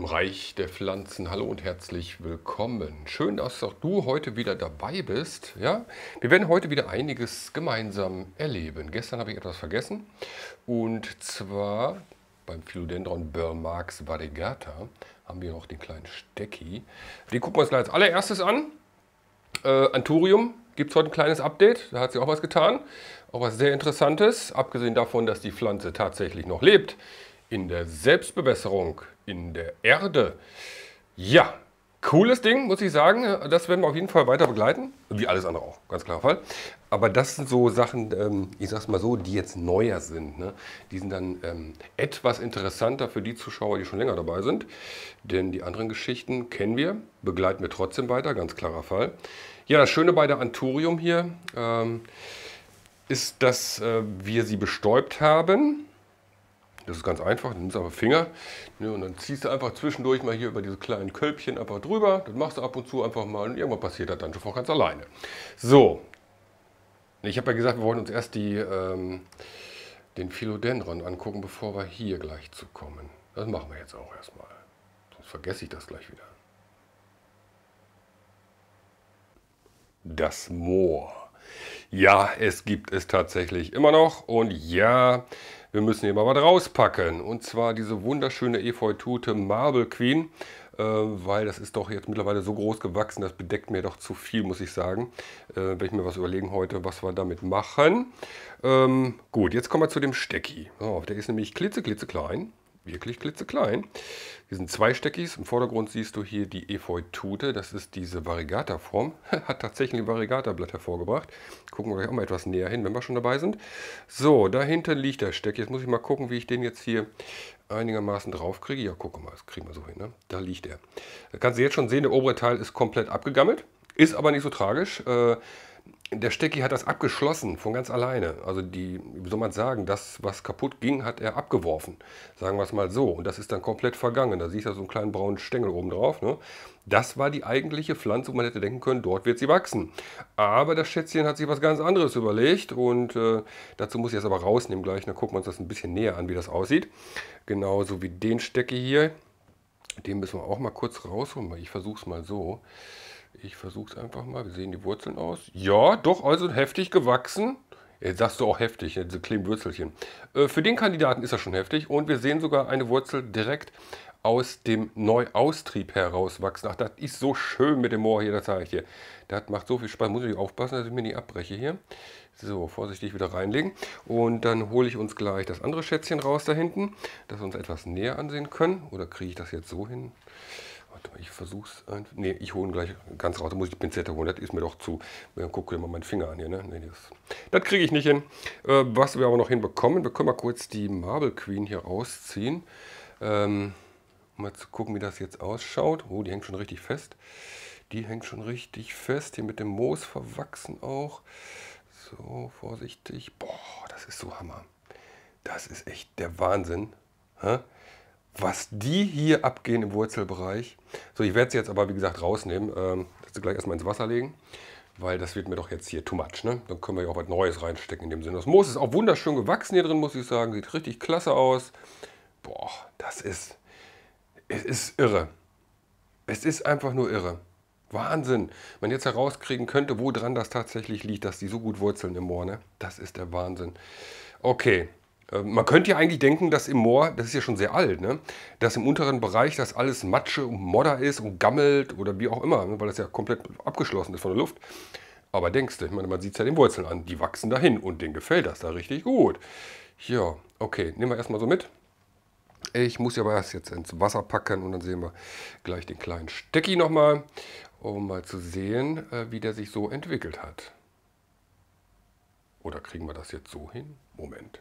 im Reich der Pflanzen. Hallo und herzlich willkommen. Schön, dass auch du heute wieder dabei bist. Ja? Wir werden heute wieder einiges gemeinsam erleben. Gestern habe ich etwas vergessen. Und zwar beim Philodendron Burl Marx variegata haben wir noch den kleinen Stecki. Den gucken wir uns gleich als allererstes an. Anthurium gibt es heute ein kleines Update. Da hat sich auch was getan. Auch was sehr Interessantes. Abgesehen davon, dass die Pflanze tatsächlich noch lebt. In der Selbstbewässerung, in der Erde. Ja, cooles Ding, muss ich sagen. Das werden wir auf jeden Fall weiter begleiten. Wie alles andere auch, ganz klarer Fall. Aber das sind so Sachen, ich sag's mal so, die jetzt neuer sind. Ne? Die sind dann etwas interessanter für die Zuschauer, die schon länger dabei sind. Denn die anderen Geschichten kennen wir, begleiten wir trotzdem weiter, ganz klarer Fall. Ja, das Schöne bei der Anthurium hier ist, dass wir sie bestäubt haben. Das ist ganz einfach, du nimmst einfach Finger, ne, und dann ziehst du einfach zwischendurch mal hier über diese kleinen Kölbchen einfach drüber. Das machst du ab und zu einfach mal und irgendwann passiert das dann schon von ganz alleine. So, ich habe ja gesagt, wir wollen uns erst den Philodendron angucken, bevor wir hier gleich zu kommen. Das machen wir jetzt auch erstmal, sonst vergesse ich das gleich wieder. Das Moor. Ja, es gibt es tatsächlich immer noch und ja, wir müssen hier mal was rauspacken. Und zwar diese wunderschöne Efeutute Marble Queen, weil das ist doch jetzt mittlerweile so groß gewachsen, das bedeckt mir doch zu viel, muss ich sagen. Werde ich mir was überlegen heute, was wir damit machen. Gut, jetzt kommen wir zu dem Stecki. Oh, der ist nämlich klitzeklein. Wirklich klitzeklein. Hier sind zwei Steckis. Im Vordergrund siehst du hier die Efeutute. Das ist diese Variegata-Form. Hat tatsächlich ein Variegata-Blatt hervorgebracht. Gucken wir gleich auch mal etwas näher hin, wenn wir schon dabei sind. So, da hinten liegt der Stecki. Jetzt muss ich mal gucken, wie ich den jetzt hier einigermaßen drauf kriege. Ja, guck mal, das kriegen wir so hin. Ne? Da liegt er. Da kannst du jetzt schon sehen, der obere Teil ist komplett abgegammelt. Ist aber nicht so tragisch. Der Stecki hat das abgeschlossen, von ganz alleine. Also wie soll man sagen, das, was kaputt ging, hat er abgeworfen. Sagen wir es mal so. Und das ist dann komplett vergangen. Da siehst du so einen kleinen braunen Stängel oben drauf. Ne? Das war die eigentliche Pflanze, wo man hätte denken können, dort wird sie wachsen. Aber das Schätzchen hat sich was ganz anderes überlegt. Und dazu muss ich es aber rausnehmen gleich. Dann gucken wir uns das ein bisschen näher an, wie das aussieht. Genauso wie den Stecki hier. Den müssen wir auch mal kurz rausholen. Ich versuche es mal so. Ich versuche es einfach mal. Wir sehen die Wurzeln aus. Ja, doch, also heftig gewachsen. Jetzt sagst du auch heftig, diese kleinen Wurzelchen. Für den Kandidaten ist das schon heftig. Und wir sehen sogar eine Wurzel direkt aus dem Neuaustrieb herauswachsen. Ach, das ist so schön mit dem Moor hier, das zeige ich dir. Das macht so viel Spaß. Muss ich aufpassen, dass ich mir nicht abbreche hier. So, vorsichtig wieder reinlegen. Und dann hole ich uns gleich das andere Schätzchen raus da hinten, dass wir uns etwas näher ansehen können. Oder kriege ich das jetzt so hin? Warte mal, ich versuche es einfach. Ne, ich hole ihn gleich ganz raus. Da muss ich die Pinzette holen. Das ist mir doch zu. Guck dir mal meinen Finger an hier. Ne? Nee, das kriege ich nicht hin. Was wir aber noch hinbekommen, wir können mal kurz die Marble Queen hier rausziehen. Um mal zu gucken, wie das jetzt ausschaut. Oh, die hängt schon richtig fest. Die hängt schon richtig fest. Hier mit dem Moos verwachsen auch. So, vorsichtig. Boah, das ist so Hammer. Das ist echt der Wahnsinn. Hä? Was die hier abgehen im Wurzelbereich. So, ich werde sie jetzt aber, wie gesagt, rausnehmen. Das gleich erstmal ins Wasser legen, weil das wird mir doch jetzt hier too much. Ne? Dann können wir ja auch was Neues reinstecken in dem Sinne. Das Moos ist auch wunderschön gewachsen hier drin, muss ich sagen. Sieht richtig klasse aus. Boah, es ist irre. Es ist einfach nur irre. Wahnsinn. Wenn man jetzt herauskriegen könnte, wo dran das tatsächlich liegt, dass die so gut wurzeln im Moor. Ne? Das ist der Wahnsinn. Okay. Man könnte ja eigentlich denken, dass im Moor, das ist ja schon sehr alt, ne? Dass im unteren Bereich das alles Matsche und Modder ist und gammelt oder wie auch immer, ne? Weil das ja komplett abgeschlossen ist von der Luft. Aber denkst du, ich meine, man sieht es ja den Wurzeln an, die wachsen dahin und denen gefällt das da richtig gut. Ja, okay, nehmen wir erstmal so mit. Ich muss ja aber erst jetzt ins Wasser packen und dann sehen wir gleich den kleinen Stecki nochmal, um mal zu sehen, wie der sich so entwickelt hat. Oder kriegen wir das jetzt so hin? Moment.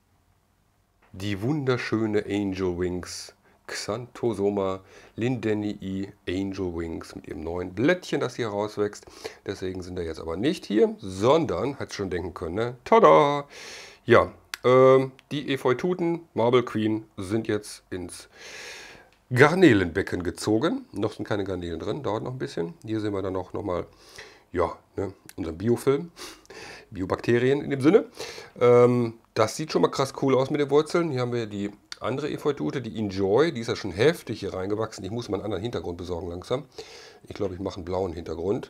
Die wunderschöne Angel Wings Xanthosoma lindennii Angel Wings mit ihrem neuen Blättchen, das hier rauswächst. Deswegen sind er jetzt aber nicht hier, sondern, hat schon denken können, ne? Tada! Ja, die Efeututen Marble Queen sind jetzt ins Garnelenbecken gezogen. Noch sind keine Garnelen drin, dauert noch ein bisschen. Hier sehen wir dann noch mal, ja, ne, unseren Biofilm. Biobakterien in dem Sinne. Das sieht schon mal krass cool aus mit den Wurzeln. Hier haben wir die andere Efeutute, die Enjoy, die ist ja schon heftig hier reingewachsen. Ich muss mal einen anderen Hintergrund besorgen langsam. Ich glaube, ich mache einen blauen Hintergrund.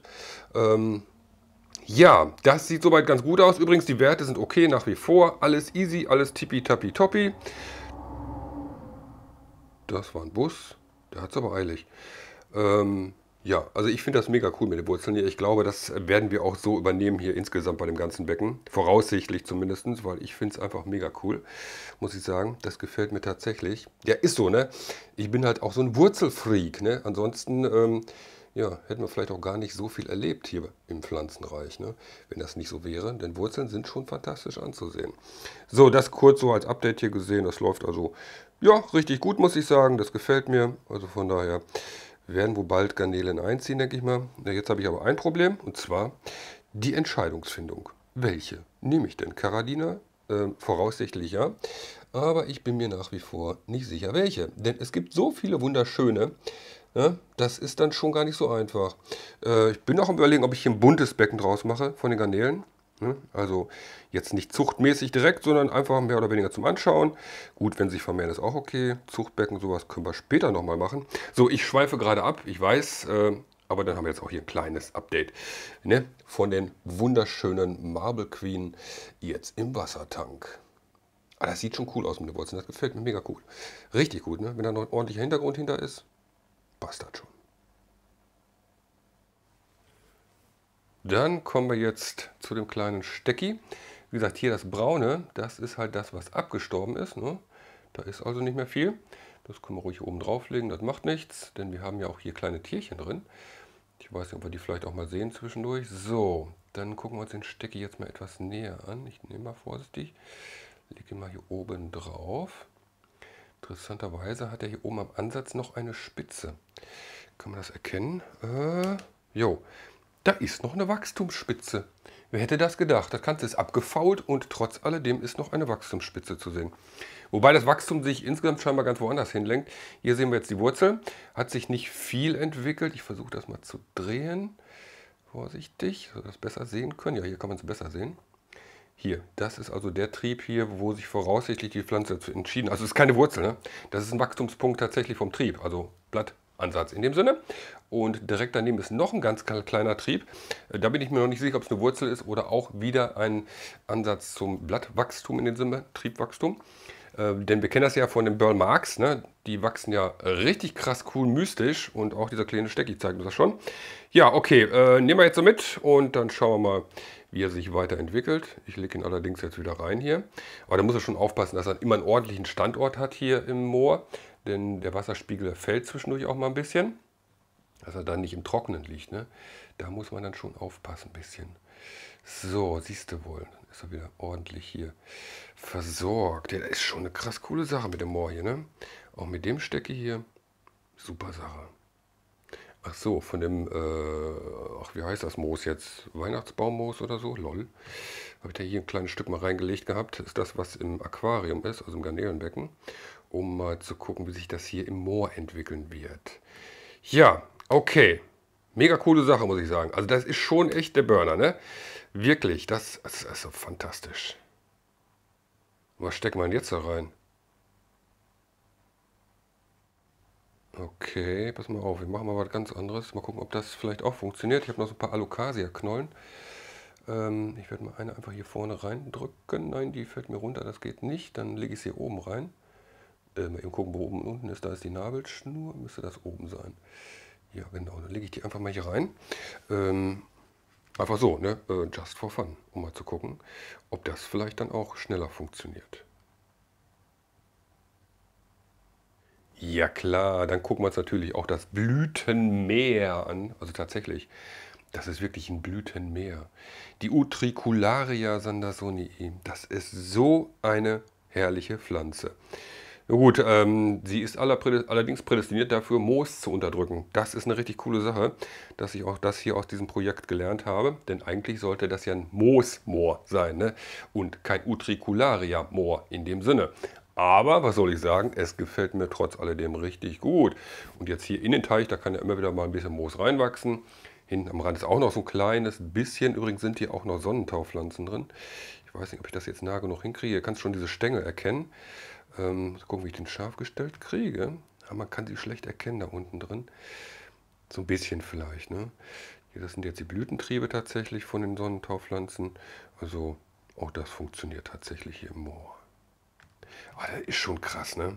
Ja, das sieht soweit ganz gut aus. Übrigens, die Werte sind okay nach wie vor. Alles easy, alles tippitoppi. Das war ein Bus. Der hat es aber eilig. Ja, also ich finde das mega cool mit den Wurzeln hier. Ich glaube, das werden wir auch so übernehmen hier insgesamt bei dem ganzen Becken. Voraussichtlich zumindest, weil ich finde es einfach mega cool, muss ich sagen. Das gefällt mir tatsächlich. Ja, ist so, ne? Ich bin halt auch so ein Wurzelfreak, ne? Ansonsten, ja, hätten wir vielleicht auch gar nicht so viel erlebt hier im Pflanzenreich, ne? Wenn das nicht so wäre. Denn Wurzeln sind schon fantastisch anzusehen. So, das kurz so als Update hier gesehen. Das läuft also, ja, richtig gut, muss ich sagen. Das gefällt mir. Also von daher werden wohl bald Garnelen einziehen, denke ich mal. Jetzt habe ich aber ein Problem, und zwar die Entscheidungsfindung. Welche nehme ich denn? Caradina? Voraussichtlich ja. Aber ich bin mir nach wie vor nicht sicher, welche. Denn es gibt so viele wunderschöne. Ja, das ist dann schon gar nicht so einfach. Ich bin auch am Überlegen, ob ich hier ein buntes Becken draus mache von den Garnelen. Also jetzt nicht zuchtmäßig direkt, sondern einfach mehr oder weniger zum Anschauen. Gut, wenn sich vermehren, ist auch okay. Zuchtbecken, sowas können wir später nochmal machen. So, ich schweife gerade ab, ich weiß, aber dann haben wir jetzt auch hier ein kleines Update, ne, von den wunderschönen Marble Queen jetzt im Wassertank. Ah, das sieht schon cool aus mit den Wurzeln, das gefällt mir mega cool. Richtig gut, ne? Wenn da noch ein ordentlicher Hintergrund hinter ist, passt das schon. Dann kommen wir jetzt zu dem kleinen Stecki. Wie gesagt, hier das Braune, das ist halt das, was abgestorben ist. Ne? Da ist also nicht mehr viel. Das können wir ruhig oben drauflegen, das macht nichts, denn wir haben ja auch hier kleine Tierchen drin. Ich weiß nicht, ob wir die vielleicht auch mal sehen zwischendurch. So, dann gucken wir uns den Stecki jetzt mal etwas näher an. Ich nehme mal vorsichtig, lege ihn mal hier oben drauf. Interessanterweise hat er hier oben am Ansatz noch eine Spitze. Kann man das erkennen? Jo. Da ist noch eine Wachstumsspitze. Wer hätte das gedacht? Das Ganze ist abgefault und trotz alledem ist noch eine Wachstumsspitze zu sehen. Wobei das Wachstum sich insgesamt scheinbar ganz woanders hinlenkt. Hier sehen wir jetzt die Wurzel. Hat sich nicht viel entwickelt. Ich versuche das mal zu drehen. Vorsichtig, so dass wir das besser sehen können. Ja, hier kann man es besser sehen. Hier, das ist also der Trieb hier, wo sich voraussichtlich die Pflanze dazu entschieden hat. Also es ist keine Wurzel, ne? Das ist ein Wachstumspunkt tatsächlich vom Trieb, also Blattansatz in dem Sinne. Und direkt daneben ist noch ein ganz kleiner Trieb. Da bin ich mir noch nicht sicher, ob es eine Wurzel ist oder auch wieder ein Ansatz zum Blattwachstum in dem Sinne, Triebwachstum. Denn wir kennen das ja von den Burl Marks, ne? Die wachsen ja richtig krass cool mystisch und auch dieser kleine Stecki zeigt uns das schon. Ja, okay, nehmen wir jetzt so mit und dann schauen wir mal, wie er sich weiterentwickelt. Ich lege ihn allerdings jetzt wieder rein hier. Aber da muss er schon aufpassen, dass er immer einen ordentlichen Standort hat hier im Moor, denn der Wasserspiegel fällt zwischendurch auch mal ein bisschen, dass er dann nicht im Trockenen liegt. Ne? Da muss man dann schon aufpassen ein bisschen. So, siehst du wohl, dann ist er wieder ordentlich hier versorgt. Ja, das ist schon eine krass coole Sache mit dem Moor hier. Ne? Auch mit dem Stecke hier, super Sache. Ach so, von dem, ach, wie heißt das Moos jetzt? Weihnachtsbaummoos oder so? Lol. Habe ich da hier ein kleines Stück mal reingelegt gehabt. Das ist das, was im Aquarium ist, also im Garnelenbecken. Um mal zu gucken, wie sich das hier im Moor entwickeln wird. Ja, okay. Mega coole Sache, muss ich sagen. Also das ist schon echt der Burner, ne? Wirklich, das ist so fantastisch. Was steckt man jetzt da rein? Okay, pass mal auf, wir machen mal was ganz anderes. Mal gucken, ob das vielleicht auch funktioniert. Ich habe noch so ein paar Alocasia-Knollen. Ich werde mal eine einfach hier vorne reindrücken. Nein, die fällt mir runter, das geht nicht. Dann lege ich es hier oben rein. Mal eben gucken, wo oben und unten ist. Da ist die Nabelschnur, müsste das oben sein. Ja, genau, dann lege ich die einfach mal hier rein. Einfach so, ne? Just for fun, um mal zu gucken, ob das vielleicht dann auch schneller funktioniert. Ja klar, dann gucken wir uns natürlich auch das Blütenmeer an. Also tatsächlich, das ist wirklich ein Blütenmeer. Die Utricularia sandersonii, das ist so eine herrliche Pflanze. Na gut, sie ist allerdings prädestiniert dafür, Moos zu unterdrücken. Das ist eine richtig coole Sache, dass ich auch das hier aus diesem Projekt gelernt habe. Denn eigentlich sollte das ja ein Moosmoor sein, ne? Und kein Utricularia-Moor in dem Sinne. Aber, was soll ich sagen, es gefällt mir trotz alledem richtig gut. Und jetzt hier in den Teich, da kann ja immer wieder mal ein bisschen Moos reinwachsen. Hinten am Rand ist auch noch so ein kleines bisschen. Übrigens sind hier auch noch Sonnentaupflanzen drin. Ich weiß nicht, ob ich das jetzt nah genug hinkriege. Ihr kannst schon diese Stängel erkennen. Gucken, wie ich den scharf gestellt kriege. Aber man kann sie schlecht erkennen da unten drin. So ein bisschen vielleicht, ne? Hier, das sind jetzt die Blütentriebe tatsächlich von den Sonnentaupflanzen. Also auch das funktioniert tatsächlich hier im Moor. Aber das ist schon krass, ne?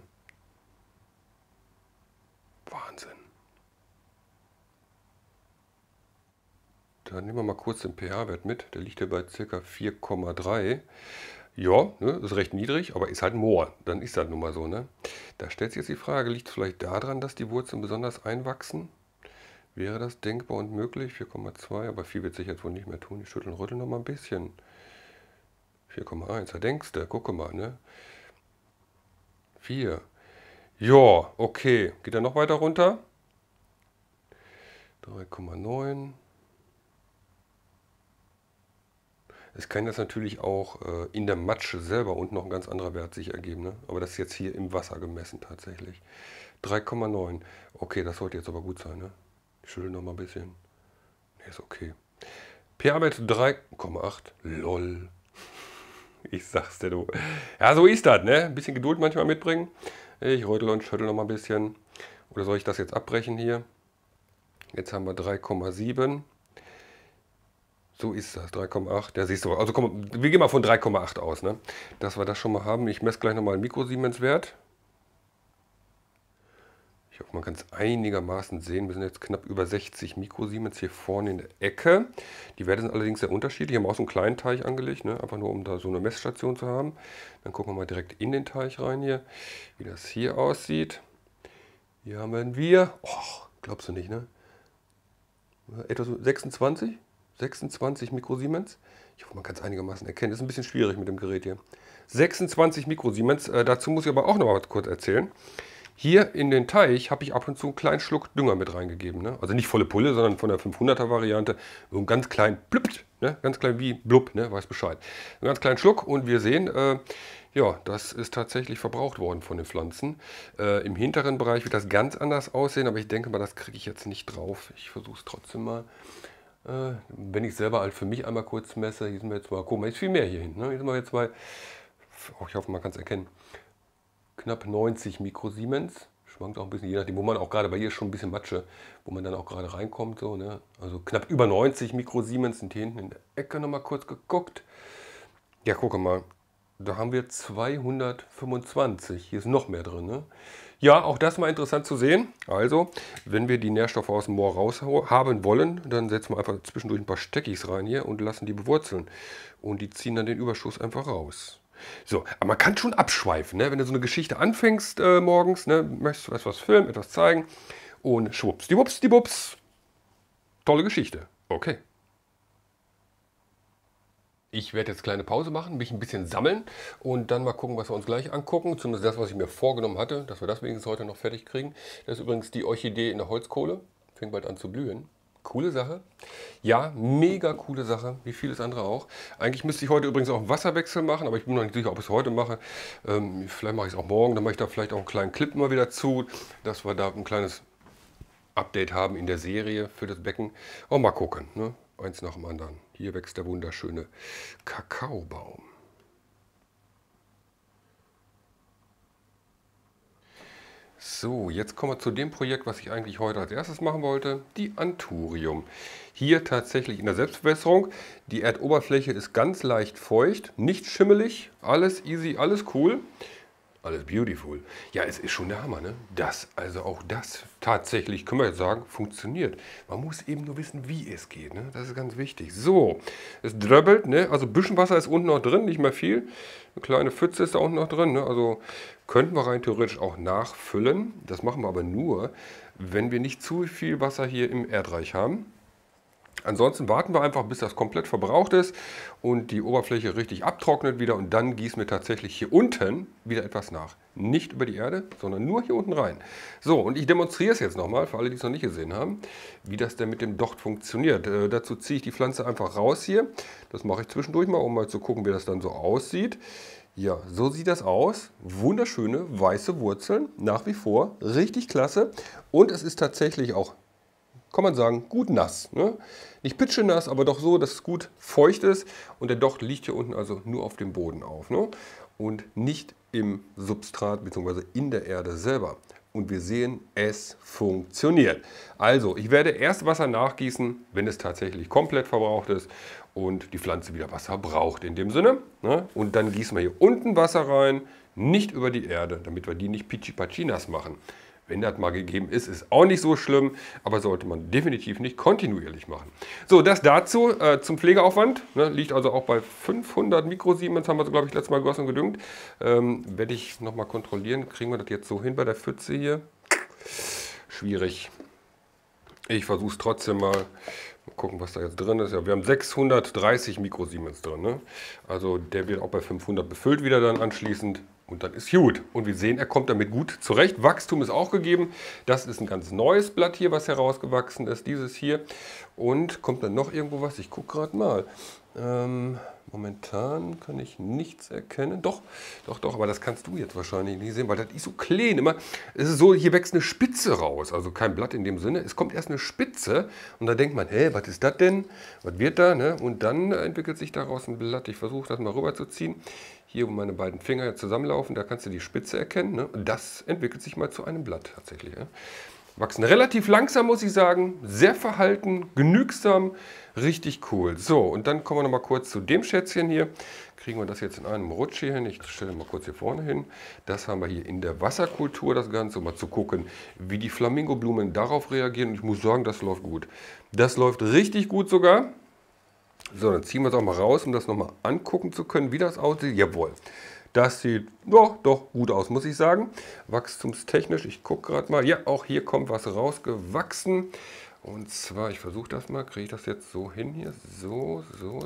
Wahnsinn. Dann nehmen wir mal kurz den pH-Wert mit. Der liegt hier bei ca. 4,3. Ja, ne, ist recht niedrig, aber ist halt ein Moor. Dann ist das nun mal so, ne? Da stellt sich jetzt die Frage, liegt es vielleicht daran, dass die Wurzeln besonders einwachsen? Wäre das denkbar und möglich? 4,2, aber viel wird sich jetzt wohl nicht mehr tun. Ich schüttel und rüttel noch mal ein bisschen. 4,1, da denkst du, gucke mal, ne? 4. Ja, okay. Geht er noch weiter runter? 3,9. Es kann jetzt natürlich auch in der Matsche selber unten noch ein ganz anderer Wert sich ergeben, ne? Aber das ist jetzt hier im Wasser gemessen tatsächlich. 3,9. Okay, das sollte jetzt aber gut sein, ne? Ich schüttel noch mal ein bisschen. Ne, ist okay. pH-Wert 3,8. Lol. Ich sag's dir, du. Ja, so ist das, ne? Ein bisschen Geduld manchmal mitbringen. Ich rötel und schüttel noch mal ein bisschen. Oder soll ich das jetzt abbrechen hier? Jetzt haben wir 3,7. So ist das, 3,8. Ja, siehst du. Also komm, wir gehen mal von 3,8 aus, ne? Dass wir das schon mal haben. Ich messe gleich nochmal den Mikrosiemens-Wert. Ich hoffe, man kann es einigermaßen sehen. Wir sind jetzt knapp über 60 Mikrosiemens hier vorne in der Ecke. Die Werte sind allerdings sehr unterschiedlich. Wir haben auch so einen kleinen Teich angelegt, ne? Einfach nur, um da so eine Messstation zu haben. Dann gucken wir mal direkt in den Teich rein hier, wie das hier aussieht. Hier haben wir, oh, glaubst du nicht, ne? Etwa so 26? 26 Mikrosiemens. Ich hoffe, man kann es einigermaßen erkennen. Das ist ein bisschen schwierig mit dem Gerät hier. 26 Mikrosiemens. Dazu muss ich aber auch noch mal kurz erzählen. Hier in den Teich habe ich ab und zu einen kleinen Schluck Dünger mit reingegeben. Ne? Also nicht volle Pulle, sondern von der 500er Variante. So einen ganz kleinen Blüppt, ne? Ganz klein wie Blub, ne? Weiß Bescheid. Einen ganz kleinen Schluck und wir sehen, ja, das ist tatsächlich verbraucht worden von den Pflanzen. Im hinteren Bereich wird das ganz anders aussehen, aber ich denke mal, das kriege ich jetzt nicht drauf. Ich versuche es trotzdem mal. Wenn ich selber halt für mich einmal kurz messe, hier sind wir jetzt mal, guck mal, ist viel mehr hier hinten. Ne? Hier sind wir jetzt bei, oh, ich hoffe, man kann es erkennen, knapp 90 Mikrosiemens. Schwankt auch ein bisschen, je nachdem, wo man auch gerade, bei hier ist schon ein bisschen Matsche, wo man dann auch gerade reinkommt. So, ne? Also knapp über 90 Mikrosiemens sind hier hinten in der Ecke nochmal kurz geguckt. Ja, gucke mal, da haben wir 225. Hier ist noch mehr drin. Ne? Ja, auch das mal interessant zu sehen. Also, wenn wir die Nährstoffe aus dem Moor raus haben wollen, dann setzen wir einfach zwischendurch ein paar Steckis rein hier und lassen die bewurzeln. Und die ziehen dann den Überschuss einfach raus. So, aber man kann schon abschweifen, ne? Wenn du so eine Geschichte anfängst morgens, ne? Möchtest du etwas filmen, etwas zeigen und schwuppsdiwupps, tolle Geschichte. Okay. Ich werde jetzt kleine Pause machen, mich ein bisschen sammeln und dann mal gucken, was wir uns gleich angucken. Zumindest das, was ich mir vorgenommen hatte, dass wir das wenigstens heute noch fertig kriegen. Das ist übrigens die Orchidee in der Holzkohle. Fängt bald an zu blühen. Coole Sache. Ja, mega coole Sache, wie vieles andere auch. Eigentlich müsste ich heute übrigens auch einen Wasserwechsel machen, aber ich bin noch nicht sicher, ob ich es heute mache. Vielleicht mache ich es auch morgen, dann mache ich da vielleicht auch einen kleinen Clip mal wieder zu, dass wir da ein kleines Update haben in der Serie für das Becken. Auch mal gucken, ne? Eins nach dem anderen. Hier wächst der wunderschöne Kakaobaum. So, jetzt kommen wir zu dem Projekt, was ich eigentlich heute als erstes machen wollte, die Anthurium. Hier tatsächlich in der Selbstbewässerung. Die Erdoberfläche ist ganz leicht feucht, nicht schimmelig, alles easy, alles cool. Alles beautiful. Ja, es ist schon der Hammer, ne? Also auch das tatsächlich, können wir jetzt sagen, funktioniert. Man muss eben nur wissen, wie es geht, ne? Das ist ganz wichtig. So, es dröbbelt, ne? Also ein bisschen Wasser ist unten noch drin, nicht mehr viel. Eine kleine Pfütze ist da unten noch drin, ne? Also könnten wir rein theoretisch auch nachfüllen. Das machen wir aber nur, wenn wir nicht zu viel Wasser hier im Erdreich haben. Ansonsten warten wir einfach, bis das komplett verbraucht ist und die Oberfläche richtig abtrocknet wieder und dann gießen wir tatsächlich hier unten wieder etwas nach. Nicht über die Erde, sondern nur hier unten rein. So, und ich demonstriere es jetzt nochmal, für alle, die es noch nicht gesehen haben, wie das denn mit dem Docht funktioniert. Dazu ziehe ich die Pflanze einfach raus hier. Das mache ich zwischendurch mal, um mal zu gucken, wie das dann so aussieht. Ja, so sieht das aus. Wunderschöne weiße Wurzeln, nach wie vor, richtig klasse. Und es ist tatsächlich auch, kann man sagen, gut nass. Ne? Nicht pitschenass, aber doch so, dass es gut feucht ist. Und der Docht liegt hier unten also nur auf dem Boden auf. Ne? Und nicht im Substrat bzw. in der Erde selber. Und wir sehen, es funktioniert. Also, ich werde erst Wasser nachgießen, wenn es tatsächlich komplett verbraucht ist und die Pflanze wieder Wasser braucht in dem Sinne. Ne? Und dann gießen wir hier unten Wasser rein, nicht über die Erde, damit wir die nicht pichi-pachi nass machen. Wenn das mal gegeben ist, ist auch nicht so schlimm, aber sollte man definitiv nicht kontinuierlich machen. So, das dazu zum Pflegeaufwand. Ne, liegt also auch bei 500 Mikrosiemens, haben wir so, glaube ich, letztes Mal gegossen und gedüngt. Werde ich nochmal kontrollieren. Kriegen wir das jetzt so hin bei der Pfütze hier? Schwierig. Ich versuche es trotzdem mal. Mal gucken, was da jetzt drin ist. Ja, wir haben 630 Mikrosiemens drin. Ne? Also der wird auch bei 500 befüllt wieder dann anschließend. Und dann ist gut. Und wir sehen, er kommt damit gut zurecht. Wachstum ist auch gegeben. Das ist ein ganz neues Blatt hier, was herausgewachsen ist. Dieses hier. Und kommt dann noch irgendwo was? Ich gucke gerade mal. Momentan kann ich nichts erkennen. Doch, aber das kannst du jetzt wahrscheinlich nicht sehen, weil das ist so klein. Immer, es ist so, hier wächst eine Spitze raus. Also kein Blatt in dem Sinne. Es kommt erst eine Spitze und da denkt man, hä, was ist das denn? Was wird da? Ne? Und dann entwickelt sich daraus ein Blatt. Ich versuche das mal rüber zu ziehen. Hier, wo meine beiden Finger jetzt zusammenlaufen, da kannst du die Spitze erkennen. Ne? Und das entwickelt sich mal zu einem Blatt tatsächlich. Ja? Wachsen relativ langsam, muss ich sagen. Sehr verhalten, genügsam, richtig cool. So, und dann kommen wir noch mal kurz zu dem Schätzchen hier. Kriegen wir das jetzt in einem Rutsch hier hin. Ich stelle mal kurz hier vorne hin. Das haben wir hier in der Wasserkultur, das Ganze, um mal zu gucken, wie die Flamingoblumen darauf reagieren. Und ich muss sagen, das läuft gut. Das läuft richtig gut sogar. So, dann ziehen wir es auch mal raus, um das nochmal angucken zu können, wie das aussieht. Jawohl, das sieht doch gut aus, muss ich sagen. Wachstumstechnisch, ich gucke gerade mal. Ja, auch hier kommt was rausgewachsen. Und zwar, ich versuche das mal, kriege ich das jetzt so hin hier? So.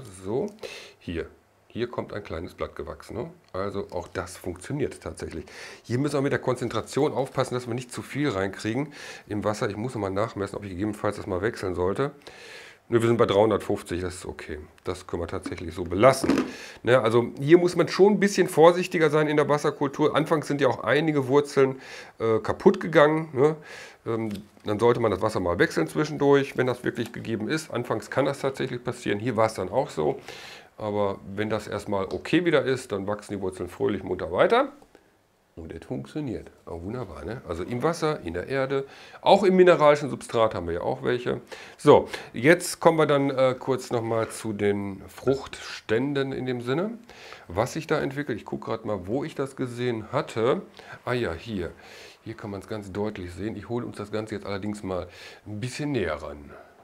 Hier kommt ein kleines Blatt gewachsen. Ne? Also auch das funktioniert tatsächlich. Hier müssen wir mit der Konzentration aufpassen, dass wir nicht zu viel reinkriegen im Wasser. Ich muss nochmal nachmessen, ob ich gegebenenfalls das mal wechseln sollte. Wir sind bei 350, das ist okay. Das können wir tatsächlich so belassen. Ne, also hier muss man schon ein bisschen vorsichtiger sein in der Wasserkultur. Anfangs sind ja auch einige Wurzeln kaputt gegangen. Ne? Dann sollte man das Wasser mal wechseln zwischendurch, wenn das wirklich gegeben ist. Anfangs kann das tatsächlich passieren. Hier war es dann auch so. Aber wenn das erstmal okay wieder ist, dann wachsen die Wurzeln fröhlich munter weiter. Und es funktioniert. Auch wunderbar, ne? Also im Wasser, in der Erde, auch im mineralischen Substrat haben wir ja auch welche. So, jetzt kommen wir dann kurz nochmal zu den Fruchtständen in dem Sinne. Was sich da entwickelt, ich gucke gerade mal, wo ich das gesehen hatte. Ah ja, hier. Hier kann man es ganz deutlich sehen. Ich hole uns das Ganze jetzt allerdings mal ein bisschen näher ran.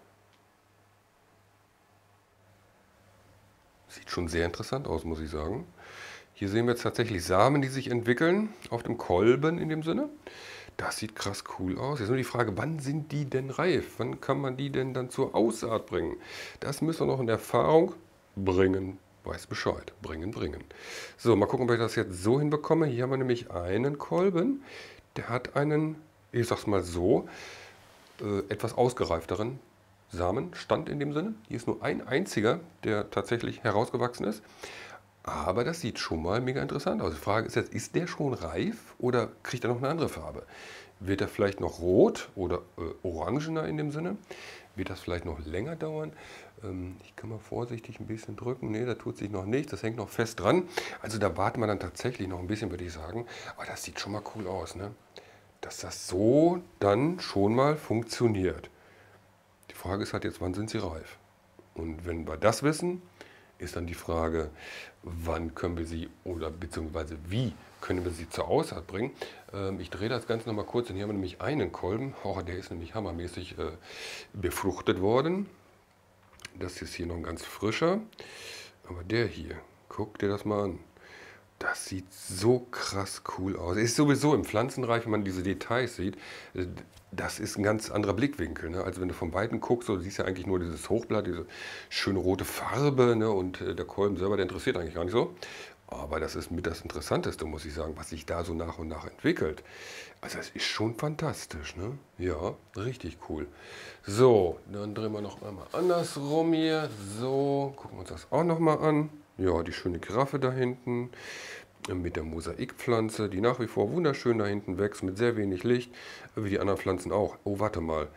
Sieht schon sehr interessant aus, muss ich sagen. Hier sehen wir jetzt tatsächlich Samen, die sich entwickeln auf dem Kolben in dem Sinne. Das sieht krass cool aus. Jetzt nur die Frage, wann sind die denn reif? Wann kann man die denn dann zur Aussaat bringen? Das müssen wir noch in Erfahrung bringen. Weiß Bescheid. Bringen. So, mal gucken, ob ich das jetzt so hinbekomme. Hier haben wir nämlich einen Kolben. Der hat einen, ich sag's mal so, etwas ausgereifteren Samenstand in dem Sinne. Hier ist nur ein einziger, der tatsächlich herausgewachsen ist. Aber das sieht schon mal mega interessant aus. Die Frage ist jetzt, ist der schon reif oder kriegt er noch eine andere Farbe? Wird er vielleicht noch rot oder orangener in dem Sinne? Wird das vielleicht noch länger dauern? Ich kann mal vorsichtig ein bisschen drücken. Ne, da tut sich noch nichts. Das hängt noch fest dran. Also da warten wir dann tatsächlich noch ein bisschen, würde ich sagen. Aber das sieht schon mal cool aus, ne? Dass das so dann schon mal funktioniert. Die Frage ist halt jetzt, wann sind sie reif? Und wenn wir das wissen, ist dann die Frage, wann können wir sie oder beziehungsweise wie können wir sie zur Aussaat bringen. Ich drehe das Ganze nochmal kurz, und hier haben wir nämlich einen Kolben, der ist nämlich hammermäßig befruchtet worden. Das ist hier noch ein ganz frischer, aber der hier, guck dir das mal an. Das sieht so krass cool aus. Ist sowieso im Pflanzenreich, wenn man diese Details sieht, das ist ein ganz anderer Blickwinkel. Ne? Also wenn du von Weitem guckst, so, siehst du ja eigentlich nur dieses Hochblatt, diese schöne rote Farbe, ne? Und der Kolben selber, der interessiert eigentlich gar nicht so. Aber das ist mit das Interessanteste, muss ich sagen, was sich da so nach und nach entwickelt. Also das ist schon fantastisch, ne? Ja, richtig cool. So, dann drehen wir noch einmal andersrum hier. So, gucken wir uns das auch nochmal an. Ja, die schöne Giraffe da hinten mit der Mosaikpflanze, die nach wie vor wunderschön da hinten wächst, mit sehr wenig Licht, wie die anderen Pflanzen auch. Oh, warte mal.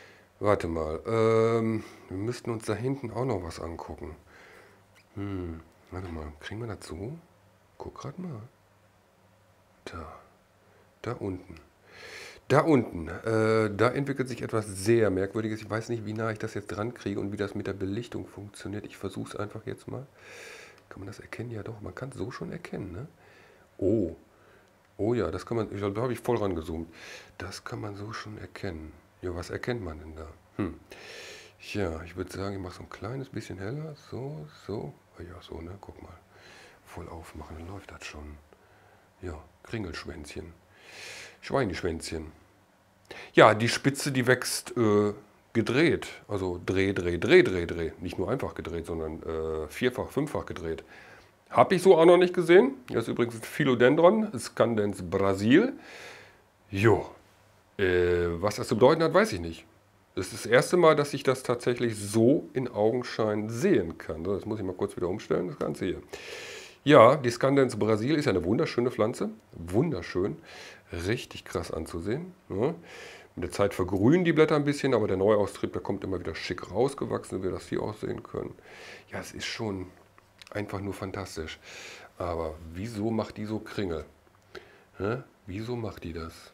Wir müssten uns da hinten auch noch was angucken. Warte mal, kriegen wir das so? Guck gerade mal. Da, da unten. Da unten, da entwickelt sich etwas sehr Merkwürdiges. Ich weiß nicht, wie nah ich das jetzt dran kriege und wie das mit der Belichtung funktioniert. Ich versuche es einfach jetzt mal. Kann man das erkennen? Ja doch, man kann es so schon erkennen, ne? Oh, oh ja, das kann man, da habe ich voll rangezoomt. Das kann man so schon erkennen. Ja, was erkennt man denn da? Ja, ich würde sagen, ich mache es ein kleines bisschen heller. So, so. Ah ja, so, ne? Guck mal. Voll aufmachen, dann läuft das schon. Ja, Kringelschwänzchen. Schweineschwänzchen. Ja, die Spitze, die wächst gedreht. Also Dreh, Dreh, Dreh, Dreh, Dreh. Nicht nur einfach gedreht, sondern vierfach, fünffach gedreht. Habe ich so auch noch nicht gesehen. Das ist übrigens Philodendron Scandens Brasil. Jo, was das zu bedeuten hat, weiß ich nicht. Das ist das erste Mal, dass ich das tatsächlich so in Augenschein sehen kann. So, das muss ich mal kurz wieder umstellen, das Ganze hier. Ja, die Scandens Brasil ist eine wunderschöne Pflanze. Wunderschön. Richtig krass anzusehen. Ja. Mit der Zeit vergrünen die Blätter ein bisschen, aber der Neuaustrieb, der kommt immer wieder schick rausgewachsen, wie wir das hier auch sehen können. Ja, es ist schon einfach nur fantastisch. Aber wieso macht die so Kringel? Ja, wieso macht die das?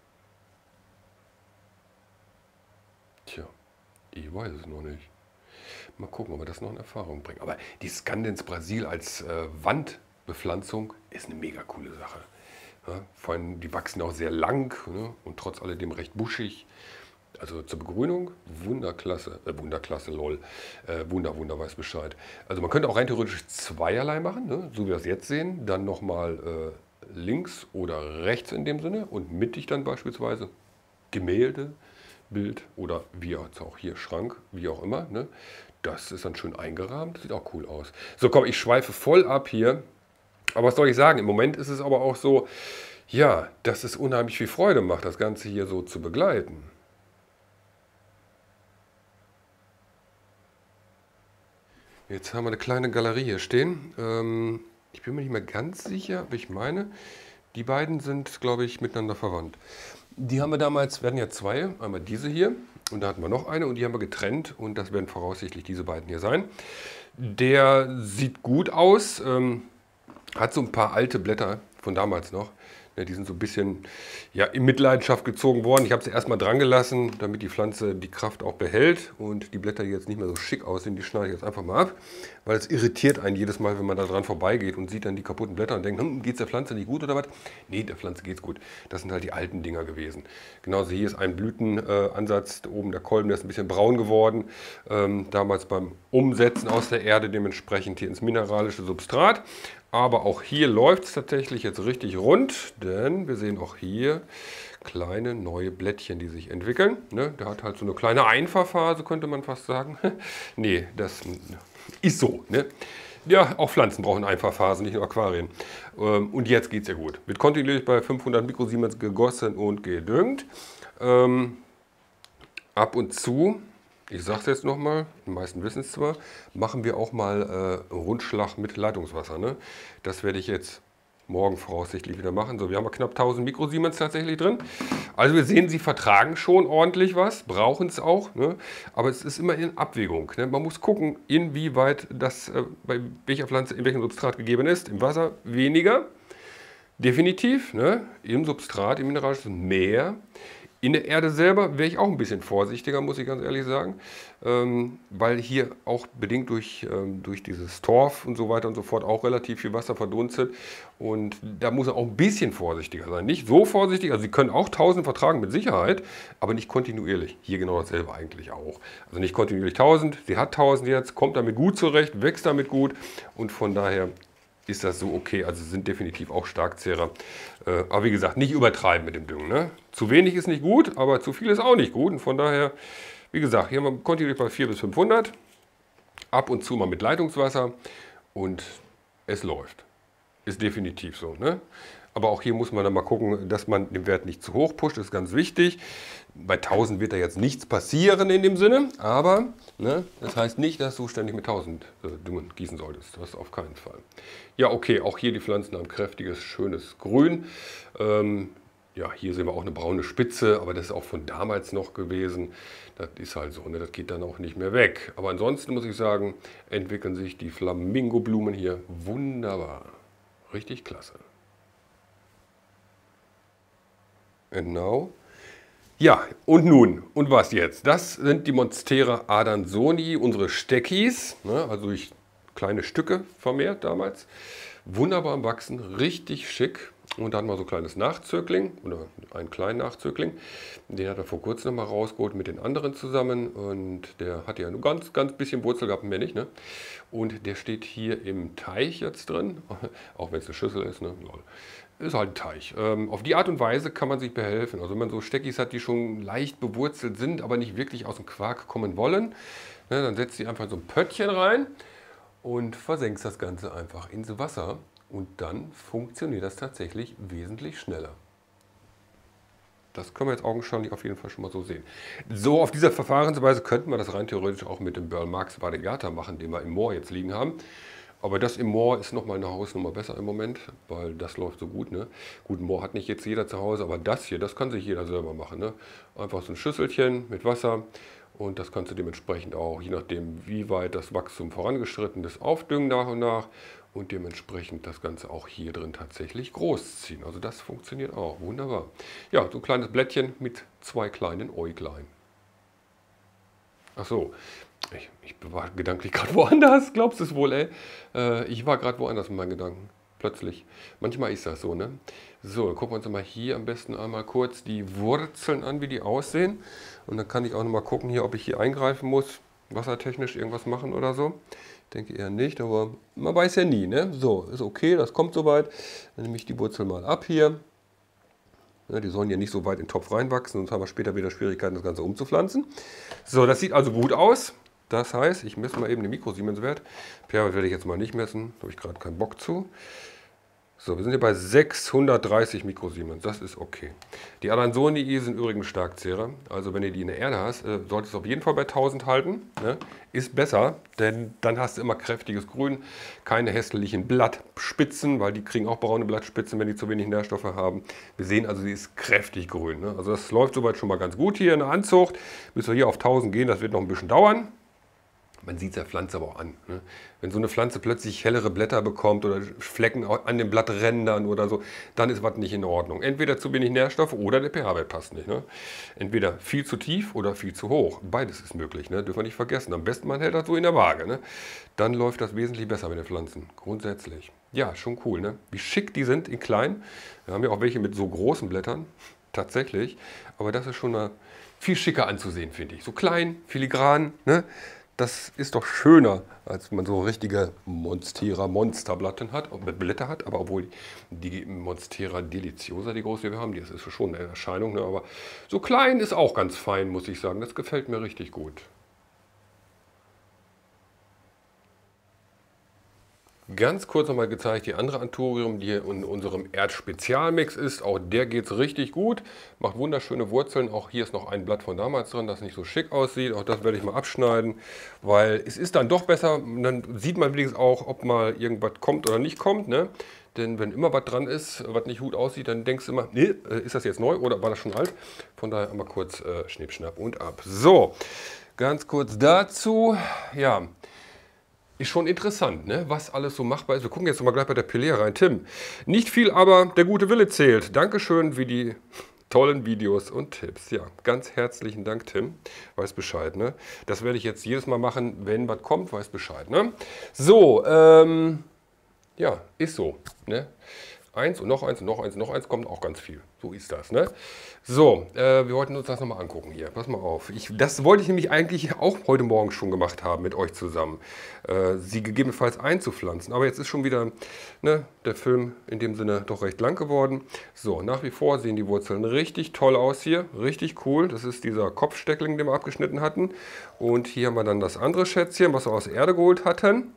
Tja, ich weiß es noch nicht. Mal gucken, ob wir das noch in Erfahrung bringen. Aber die Scandens Brasil als Wandbepflanzung ist eine mega coole Sache. Ja, vor allem, die wachsen auch sehr lang, ne, und trotz alledem recht buschig. Also zur Begrünung, Wunderklasse, lol. Wunder, weiß Bescheid. Also man könnte auch rein theoretisch zweierlei machen, ne, so wie wir es jetzt sehen. Dann nochmal links oder rechts in dem Sinne und mittig dann beispielsweise Gemälde, Bild oder wie auch hier Schrank, wie auch immer. Ne? Das ist dann schön eingerahmt, sieht auch cool aus. So, komm, ich schweife voll ab hier. Aber was soll ich sagen? Im Moment ist es aber auch so, ja, dass es unheimlich viel Freude macht, das Ganze hier so zu begleiten. Jetzt haben wir eine kleine Galerie hier stehen. Ich bin mir nicht mehr ganz sicher, aber ich meine, die beiden sind, glaube ich, miteinander verwandt. Die haben wir damals, wir hatten ja zwei, einmal diese hier und da hatten wir noch eine und die haben wir getrennt und das werden voraussichtlich diese beiden hier sein. Der sieht gut aus, hat so ein paar alte Blätter von damals noch. Ja, die sind so ein bisschen, ja, in Mitleidenschaft gezogen worden. Ich habe sie erstmal dran gelassen, damit die Pflanze die Kraft auch behält und die Blätter, die jetzt nicht mehr so schick aussehen, die schneide ich jetzt einfach mal ab, weil es irritiert einen jedes Mal, wenn man da dran vorbeigeht und sieht dann die kaputten Blätter und denkt, geht es der Pflanze nicht gut oder was? Nee, der Pflanze geht es gut. Das sind halt die alten Dinger gewesen. Genauso hier ist ein Blütenansatz, oben der Kolben, der ist ein bisschen braun geworden. Damals beim Umsetzen aus der Erde dementsprechend hier ins mineralische Substrat. Aber auch hier läuft es tatsächlich jetzt richtig rund, denn wir sehen auch hier kleine neue Blättchen, die sich entwickeln. Ne? Der hat halt so eine kleine Einfahrphase, könnte man fast sagen. Nee, das ist so. Ne? Ja, auch Pflanzen brauchen Einfahrphasen, nicht nur Aquarien. Und jetzt geht es ja gut. Wird kontinuierlich bei 500 Mikrosiemens gegossen und gedüngt. Ab und zu, ich sage es jetzt nochmal, die meisten wissen es zwar, machen wir auch mal Rundschlag mit Leitungswasser. Ne? Das werde ich jetzt morgen voraussichtlich wieder machen. So, wir haben knapp 1000 Mikrosiemens tatsächlich drin. Also wir sehen, sie vertragen schon ordentlich was, brauchen es auch. Ne? Aber es ist immer in Abwägung. Ne? Man muss gucken, inwieweit das bei welcher Pflanze in welchem Substrat gegeben ist. Im Wasser weniger, definitiv. Ne? Im Substrat, im Mineralstoff mehr. In der Erde selber wäre ich auch ein bisschen vorsichtiger, muss ich ganz ehrlich sagen, weil hier auch bedingt durch dieses Torf und so weiter und so fort auch relativ viel Wasser verdunstet und da muss er auch ein bisschen vorsichtiger sein. Nicht so vorsichtig, also Sie können auch 1000 vertragen mit Sicherheit, aber nicht kontinuierlich. Hier genau dasselbe eigentlich auch. Also nicht kontinuierlich 1000, sie hat 1000 jetzt, kommt damit gut zurecht, wächst damit gut und von daher ist das so okay. Also sind definitiv auch Starkzehrer. Aber wie gesagt, nicht übertreiben mit dem Düngen. Ne? Zu wenig ist nicht gut, aber zu viel ist auch nicht gut. Und von daher, wie gesagt, hier haben wir kontinuierlich bei 400 bis 500. Ab und zu mal mit Leitungswasser und es läuft. Ist definitiv so. Ne? Aber auch hier muss man dann mal gucken, dass man den Wert nicht zu hoch pusht. Das ist ganz wichtig. Bei 1000 wird da jetzt nichts passieren in dem Sinne. Aber ne, das heißt nicht, dass du ständig mit 1000 Düngen gießen solltest. Das auf keinen Fall. Ja, okay, auch hier die Pflanzen haben kräftiges, schönes Grün. Ja, hier sehen wir auch eine braune Spitze, aber das ist auch von damals noch gewesen. Das ist halt so, ne? Das geht dann auch nicht mehr weg. Aber ansonsten muss ich sagen, entwickeln sich die Flamingo-Blumen hier wunderbar. Richtig klasse. Genau. Ja, und nun, und was jetzt? Das sind die Monstera adansonii, unsere Steckis, ne, also durch kleine Stücke vermehrt damals. Wunderbar am Wachsen, richtig schick. Und dann mal so ein kleines Nachzögling oder einen kleinen Nachzögling. Den hat er vor kurzem noch mal rausgeholt mit den anderen zusammen. Und der hat ja nur ganz bisschen Wurzel gehabt, mehr nicht. Ne? Und der steht hier im Teich jetzt drin, auch wenn es eine Schüssel ist. Ne? Ist halt ein Teich. Auf die Art und Weise kann man sich behelfen. Also wenn man so Steckis hat, die schon leicht bewurzelt sind, aber nicht wirklich aus dem Quark kommen wollen, ne, dann setzt die einfach in so ein Pöttchen rein und versenkst das Ganze einfach ins Wasser. Und dann funktioniert das tatsächlich wesentlich schneller. Das können wir jetzt augenscheinlich auf jeden Fall schon mal so sehen. So, auf dieser Verfahrensweise könnten wir das rein theoretisch auch mit dem Burle Marx Variegata machen, den wir im Moor jetzt liegen haben. Aber das im Moor ist nochmal eine Hausnummer besser im Moment, weil das läuft so gut. Ne? Gut, Moor hat nicht jetzt jeder zu Hause, aber das hier, das kann sich jeder selber machen. Ne? Einfach so ein Schüsselchen mit Wasser und das kannst du dementsprechend auch, je nachdem wie weit das Wachstum vorangeschritten ist, aufdüngen nach und nach und dementsprechend das Ganze auch hier drin tatsächlich großziehen. Also das funktioniert auch wunderbar. Ja, so ein kleines Blättchen mit 2 kleinen Äuglein. Ach so, ich war gedanklich gerade woanders, glaubst du es wohl, ey? Ich war gerade woanders mit meinen Gedanken, plötzlich. Manchmal ist das so, ne? So, dann gucken wir uns mal hier am besten einmal kurz die Wurzeln an, wie die aussehen. Und dann kann ich auch noch mal gucken hier, ob ich hier eingreifen muss, wassertechnisch irgendwas machen oder so. Ich denke eher nicht, aber man weiß ja nie, ne? So, ist okay, das kommt soweit. Dann nehme ich die Wurzel mal ab hier. Ja, die sollen ja nicht so weit in den Topf reinwachsen, sonst haben wir später wieder Schwierigkeiten, das Ganze umzupflanzen. So, das sieht also gut aus. Das heißt, ich messe mal eben den Mikrosiemenswert. pH werde ich jetzt mal nicht messen, da habe ich gerade keinen Bock zu. So, wir sind hier bei 630 Mikrosiemens, das ist okay. Die Adansonii sind übrigens Starkzehrer, also wenn ihr die in der Erde hast, solltest du auf jeden Fall bei 1000 halten. Ne? Ist besser, denn dann hast du immer kräftiges Grün, keine hässlichen Blattspitzen, weil die kriegen auch braune Blattspitzen, wenn die zu wenig Nährstoffe haben. Wir sehen also, sie ist kräftig grün. Ne? Also das läuft soweit schon mal ganz gut hier in der Anzucht. Bis wir hier auf 1000 gehen, das wird noch ein bisschen dauern. Man sieht es der Pflanze aber auch an. Ne? Wenn so eine Pflanze plötzlich hellere Blätter bekommt oder Flecken an den Blatträndern oder so, dann ist was nicht in Ordnung. Entweder zu wenig Nährstoffe oder der pH-Wert passt nicht. Ne? Entweder viel zu tief oder viel zu hoch. Beides ist möglich, ne? Dürfen wir nicht vergessen. Am besten man hält das so in der Waage. Ne? Dann läuft das wesentlich besser mit den Pflanzen. Grundsätzlich. Ja, schon cool. Ne? Wie schick die sind in klein. Wir haben ja auch welche mit so großen Blättern. Tatsächlich. Aber das ist schon mal viel schicker anzusehen, finde ich. So klein, filigran. Ne? Das ist doch schöner, als man so richtige Monsterblätter hat, aber obwohl die Monstera deliciosa, die große, die wir haben, die ist schon eine Erscheinung, ne? Aber so klein ist auch ganz fein, muss ich sagen. Das gefällt mir richtig gut. Ganz kurz nochmal gezeigt, die andere Anthurium, die hier in unserem Erdspezialmix ist. Auch der geht es richtig gut, macht wunderschöne Wurzeln. Auch hier ist noch ein Blatt von damals drin, das nicht so schick aussieht. Auch das werde ich mal abschneiden, weil es ist dann doch besser. Dann sieht man wenigstens auch, ob mal irgendwas kommt oder nicht kommt. Ne? Denn wenn immer was dran ist, was nicht gut aussieht, dann denkst du immer, nee, ist das jetzt neu oder war das schon alt? Von daher einmal kurz Schnipp, Schnapp und ab. So, ganz kurz dazu. Ja. Ist schon interessant, ne? Was alles so machbar ist. Wir gucken jetzt mal gleich bei der Pelea rein. Tim, nicht viel, aber der gute Wille zählt. Dankeschön für die tollen Videos und Tipps. Ja, ganz herzlichen Dank, Tim. Weiß Bescheid, ne? Das werde ich jetzt jedes Mal machen, wenn was kommt, weiß Bescheid, ne? So, ja, ist so, ne? Eins und noch eins und noch eins und noch eins, kommt auch ganz viel. So ist das, ne? So, wir wollten uns das nochmal angucken hier. Pass mal auf. Das wollte ich nämlich eigentlich auch heute Morgen schon gemacht haben mit euch zusammen. Sie gegebenenfalls einzupflanzen. Aber jetzt ist schon wieder, ne, der Film in dem Sinne doch recht lang geworden. So, nach wie vor sehen die Wurzeln richtig toll aus hier. Richtig cool. Das ist dieser Kopfsteckling, den wir abgeschnitten hatten. Und hier haben wir dann das andere Schätzchen, was wir aus der Erde geholt hatten.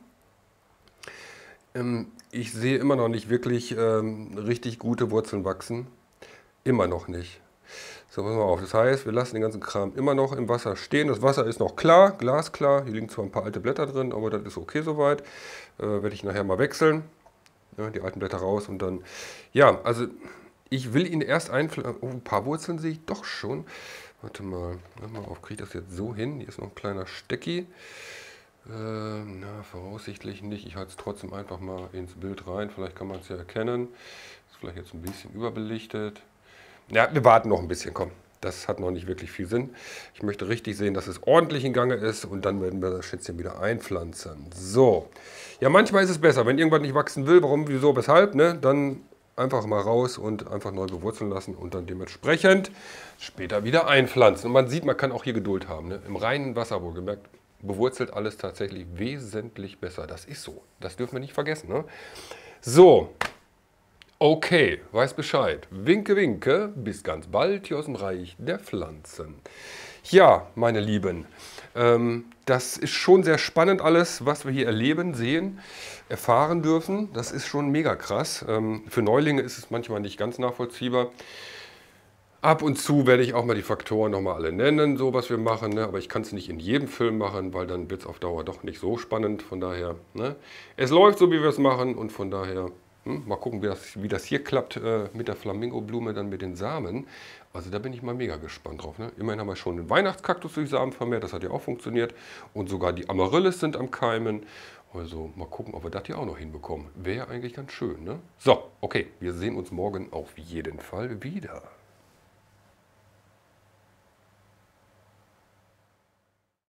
Ich sehe immer noch nicht wirklich richtig gute Wurzeln wachsen. Immer noch nicht. So, pass mal auf. Das heißt, wir lassen den ganzen Kram immer noch im Wasser stehen. Das Wasser ist noch klar, glasklar. Hier liegen zwar ein paar alte Blätter drin, aber das ist okay soweit. Werde ich nachher mal wechseln. Ja, die alten Blätter raus und dann... Ja, also ich will ihn erst einpflanzen. Oh, ein paar Wurzeln sehe ich doch schon. Warte mal, kriege ich das jetzt so hin? Hier ist noch ein kleiner Stecki. Na, voraussichtlich nicht. Ich halte es trotzdem einfach mal ins Bild rein. Vielleicht kann man es ja erkennen. Ist vielleicht jetzt ein bisschen überbelichtet. Ja, wir warten noch ein bisschen, komm. Das hat noch nicht wirklich viel Sinn. Ich möchte richtig sehen, dass es ordentlich in Gange ist und dann werden wir das Schätzchen wieder einpflanzen. So. Ja, manchmal ist es besser, wenn irgendwas nicht wachsen will, warum, wieso, weshalb, ne? Dann einfach mal raus und einfach neu bewurzeln lassen und dann dementsprechend später wieder einpflanzen. Und man sieht, man kann auch hier Geduld haben, ne? Im reinen Wasser, wohlgemerkt, bewurzelt alles tatsächlich wesentlich besser. Das ist so. Das dürfen wir nicht vergessen, ne? So. Okay, weiß Bescheid. Winke, winke, bis ganz bald hier aus dem Reich der Pflanzen. Ja, meine Lieben, das ist schon sehr spannend alles, was wir hier erleben, sehen, erfahren dürfen. Das ist schon mega krass. Für Neulinge ist es manchmal nicht ganz nachvollziehbar. Ab und zu werde ich auch mal die Faktoren nochmal alle nennen, so was wir machen, ne? Aber ich kann es nicht in jedem Film machen, weil dann wird es auf Dauer doch nicht so spannend. Von daher, ne? Es läuft so, wie wir es machen und von daher, mal gucken, wie das hier klappt mit der Flamingoblume, dann mit den Samen. Also da bin ich mal mega gespannt drauf. Ne? Immerhin haben wir schon den Weihnachtskaktus durch Samen vermehrt, das hat ja auch funktioniert. Und sogar die Amaryllis sind am Keimen. Also mal gucken, ob wir das hier auch noch hinbekommen. Wäre ja eigentlich ganz schön, ne? So, okay, wir sehen uns morgen auf jeden Fall wieder.